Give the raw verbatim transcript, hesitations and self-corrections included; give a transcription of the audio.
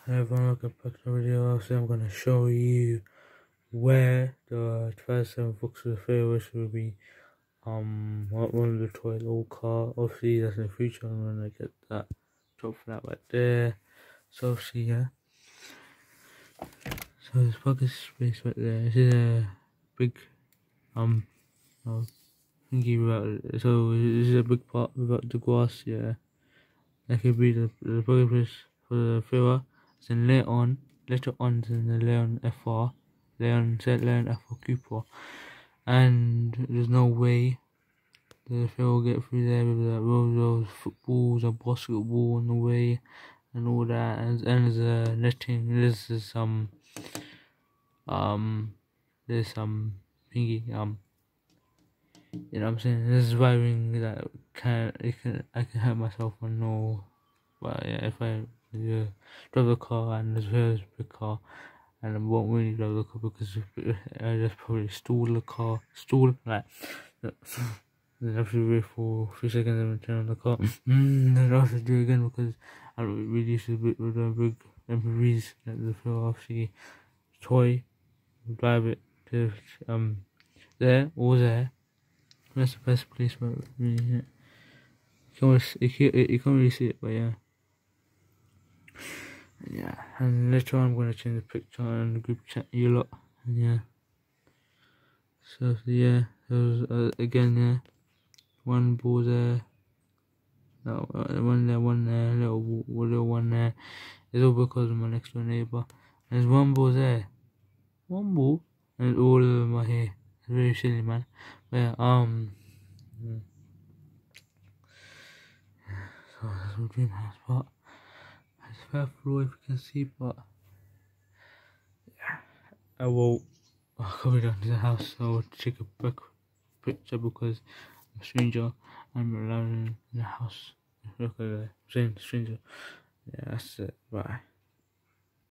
Hi everyone, welcome back to the video. So I'm gonna show you where the two thousand seven Vauxhall Ferris will be um one of the toy little car. Obviously that's in the future. I'm gonna get that drop for that right there. So obviously yeah. So this bucket space right there. This is a big um uh, thingy about so this is a big part without the grass, yeah. That could be the the bucket space for the Ferris. Then later on, later on than the Leon F R, Leon said Leon F R Cooper, and there's no way the Phil will get through there with the those, those footballs or basketball on the way and all that, and, and there's a netting. There's some um there's some thingy um you know what I'm saying. There's wiring that can it can I can hurt myself or no, but yeah, if I yeah, drive a car and as well as a car, and I won't really drive the car because I just probably stall the car, stall like then have to wait for three seconds and turn on the car. Mm, then I have to do it again because I don't really used to bit with the big M P Vs like the Philosophy toy, drive it to um there or there. That's the best place for it, really. Yeah. You can't, really, you, can't, you can't really see it, but yeah. Yeah, and later on I'm going to change the picture and the group chat you lot, and yeah. So, yeah, there was, uh, again, yeah, one ball there, no, uh, one there, one there, little, little one there. It's all because of my next door neighbour. And there's one ball there, one ball, and all of them are here. It's very silly, man. But yeah, um, yeah. So that's my dream house, but it's fair floor if you can see, but yeah, I will. I'll come down to the house. I will take a back picture because I'm a stranger. I'm alone in the house. Look at that, stranger. Yeah, that's it. Bye.